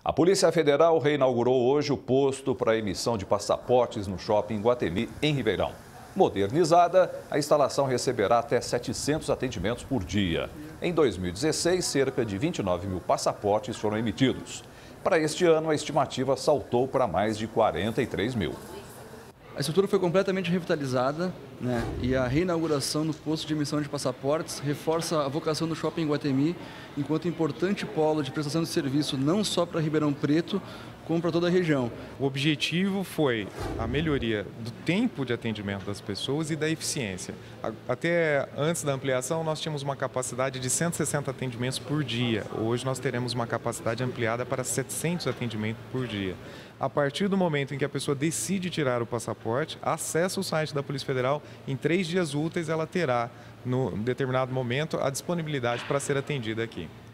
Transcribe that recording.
A Polícia Federal reinaugurou hoje o posto para emissão de passaportes no Shopping Iguatemi, em Ribeirão. Modernizada, a instalação receberá até 700 atendimentos por dia. Em 2016, cerca de 29 mil passaportes foram emitidos. Para este ano, a estimativa saltou para mais de 43 mil. A estrutura foi completamente revitalizada, e a reinauguração do posto de emissão de passaportes reforça a vocação do Shopping Iguatemi enquanto importante polo de prestação de serviço não só para Ribeirão Preto, como para toda a região. O objetivo foi a melhoria do tempo de atendimento das pessoas e da eficiência. Até antes da ampliação, nós tínhamos uma capacidade de 160 atendimentos por dia. Hoje nós teremos uma capacidade ampliada para 700 atendimentos por dia. A partir do momento em que a pessoa decide tirar o passaporte, acessa o site da Polícia Federal, em 3 dias úteis ela terá, no determinado momento, a disponibilidade para ser atendida aqui.